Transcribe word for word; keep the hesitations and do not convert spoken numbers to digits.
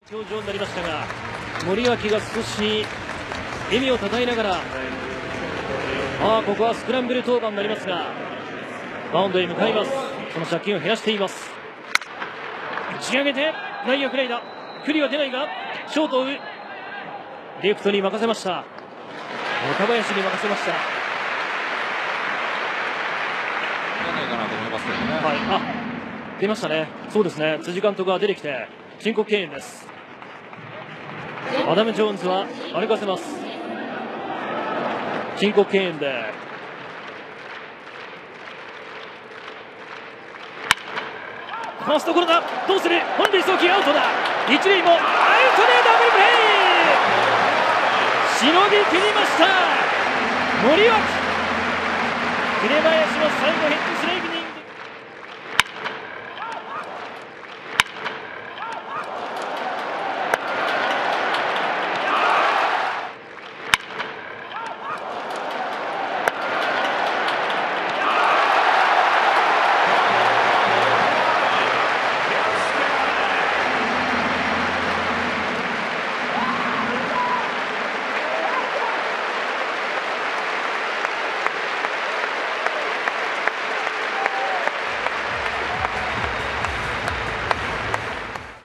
表情になりましたが、森脇が少し笑みをたたえながら、ああここはスクランブル登板になりますが、マウンドへ向かいます。その借金を減らしています。打ち上げて内野フライだ。距離は出ないがショートを追う。レフトに任せました。岡林に任せました。 ないかなと思いますけどね。 はい、あ、出ましたね。そうですね。辻監督が出てきて申告敬遠です。アダム・ジョーンズは歩かせます。申告敬遠でファーストゴロだ。どうする。本塁送球アウトだ。一塁もアウトでダブルプレー。しのぎ切りました森脇。紅林の最後ヘッドスライクに